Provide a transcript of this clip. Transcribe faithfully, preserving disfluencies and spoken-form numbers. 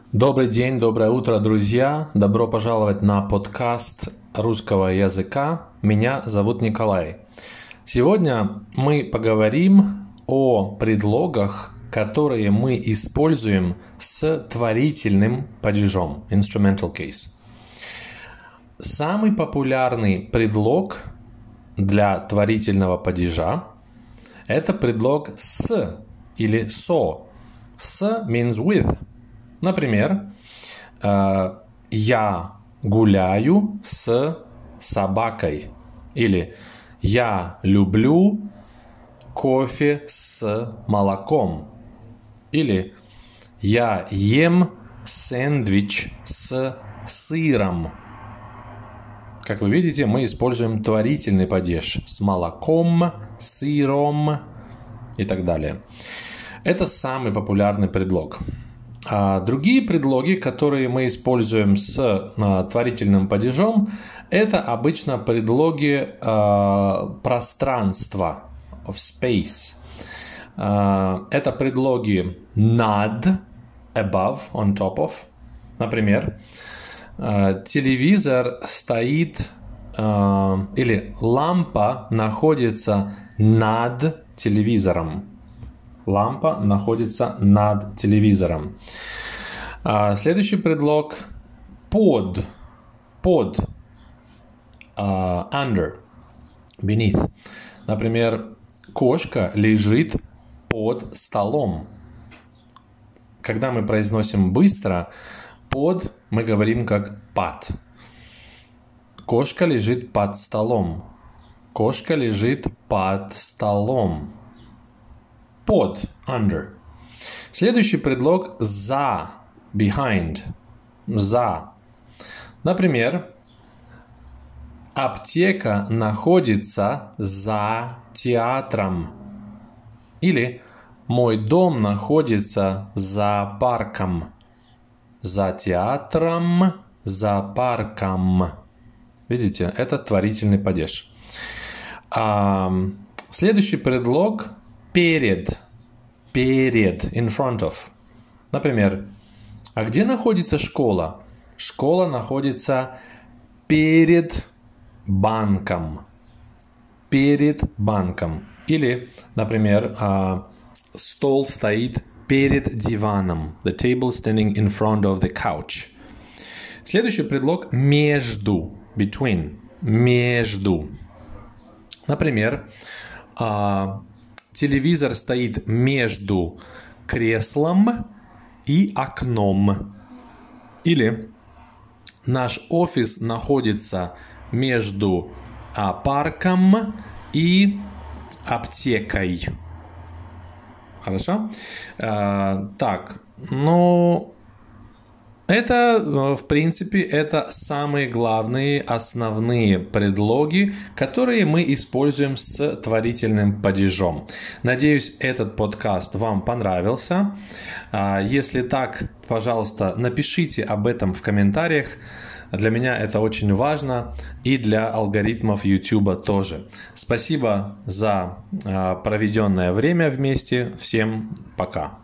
Добрый день, доброе утро, друзья! Добро пожаловать на подкаст русского языка. Меня зовут Николай. Сегодня мы поговорим о предлогах, которые мы используем с творительным падежом, instrumental case. Самый популярный предлог для творительного падежа – это предлог «с» или «со». «С» means with. Например, «я гуляю с собакой» или «я люблю кофе с молоком» или «я ем сэндвич с сыром». Как вы видите, мы используем творительный падеж с молоком, сыром и так далее. Это самый популярный предлог. А другие предлоги, которые мы используем с а, творительным падежом, это обычно предлоги а, пространства, of space. А, это предлоги над, above, on top of. Например, а, телевизор стоит, а, или лампа находится над телевизором. Лампа находится над телевизором. А, следующий предлог под. Под. Uh, under. Beneath. Например, кошка лежит под столом. Когда мы произносим быстро, под мы говорим как под. Кошка лежит под столом. Кошка лежит под столом. Под, under. Следующий предлог за, behind, за. Например, аптека находится за театром. Или мой дом находится за парком. За театром, за парком. Видите, это творительный падеж. А, следующий предлог перед, перед, in front of. Например, а где находится школа? Школа находится перед банком. Перед банком. Или, например, стол стоит перед диваном. The table standing in front of the couch. Следующий предлог между, between, между. Например, телевизор стоит между креслом и окном. Или наш офис находится между а, парком и аптекой. Хорошо? А, так, ну... Это, в принципе, это самые главные, основные предлоги, которые мы используем с творительным падежом. Надеюсь, этот подкаст вам понравился. Если так, пожалуйста, напишите об этом в комментариях. Для меня это очень важно и для алгоритмов YouTube тоже. Спасибо за проведенное время вместе. Всем пока.